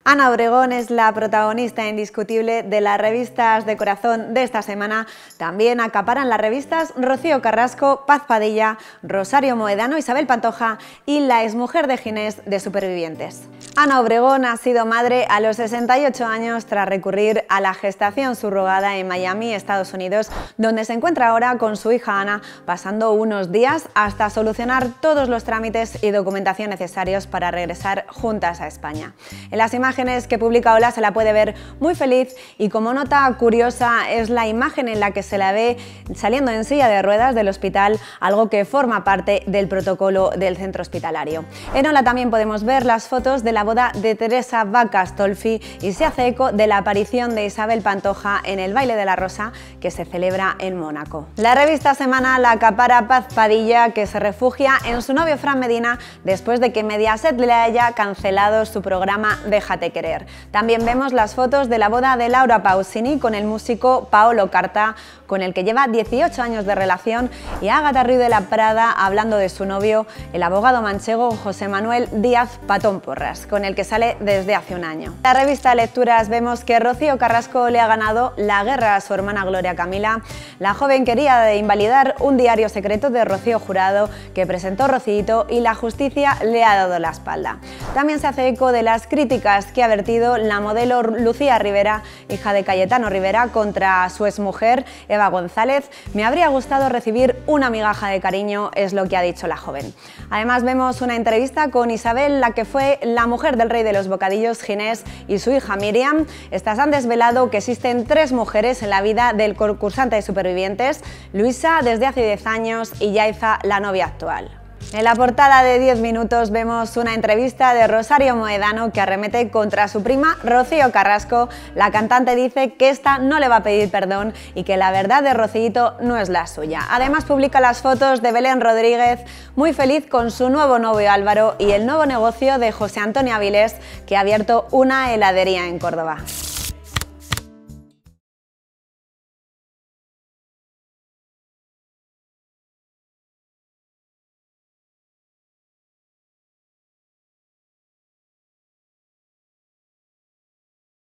Ana Obregón es la protagonista indiscutible de las revistas de corazón de esta semana. También acaparan las revistas Rocío Carrasco, Paz Padilla, Rosario Moedano, Isabel Pantoja y la exmujer de Ginés de Supervivientes. Ana Obregón ha sido madre a los 68 años tras recurrir a la gestación subrogada en Miami, Estados Unidos, donde se encuentra ahora con su hija Ana, pasando unos días hasta solucionar todos los trámites y documentación necesarios para regresar juntas a España. En las imágenes que publica Hola se la puede ver muy feliz y como nota curiosa es la imagen en la que se la ve saliendo en silla de ruedas del hospital, algo que forma parte del protocolo del centro hospitalario. En Hola también podemos ver las fotos de la boda de Teresa Vacas-Tolfi y se hace eco de la aparición de Isabel Pantoja en el baile de la Rosa que se celebra en Mónaco. La revista Semana la acapara Paz Padilla, que se refugia en su novio Fran Medina después de que Mediaset le haya cancelado su programa Déjate querer. También vemos las fotos de la boda de Laura Pausini con el músico Paolo Carta, con el que lleva 18 años de relación, y Ágata Ruiz de la Prada hablando de su novio, el abogado manchego José Manuel Díaz Patón Porras, con el que sale desde hace un año. En la revista Lecturas vemos que Rocío Carrasco le ha ganado la guerra a su hermana Gloria Camila. La joven quería invalidar un diario secreto de Rocío Jurado que presentó Rocíito y la justicia le ha dado la espalda. También se hace eco de las críticas que ha vertido la modelo Lucía Rivera, hija de Cayetano Rivera, contra su exmujer Eva González. Me habría gustado recibir una migaja de cariño, es lo que ha dicho la joven. Además vemos una entrevista con Isabel, la que fue la mujer del rey de los bocadillos, Ginés, y su hija Miriam. Estas han desvelado que existen 3 mujeres en la vida del concursante de Supervivientes: Luisa desde hace 10 años y Yaiza, la novia actual. En la portada de 10 minutos vemos una entrevista de Rosario Moedano que arremete contra su prima Rocío Carrasco. La cantante dice que esta no le va a pedir perdón y que la verdad de Rocíito no es la suya. Además publica las fotos de Belén Rodríguez, muy feliz con su nuevo novio Álvaro, y el nuevo negocio de José Antonio Avilés, que ha abierto una heladería en Córdoba.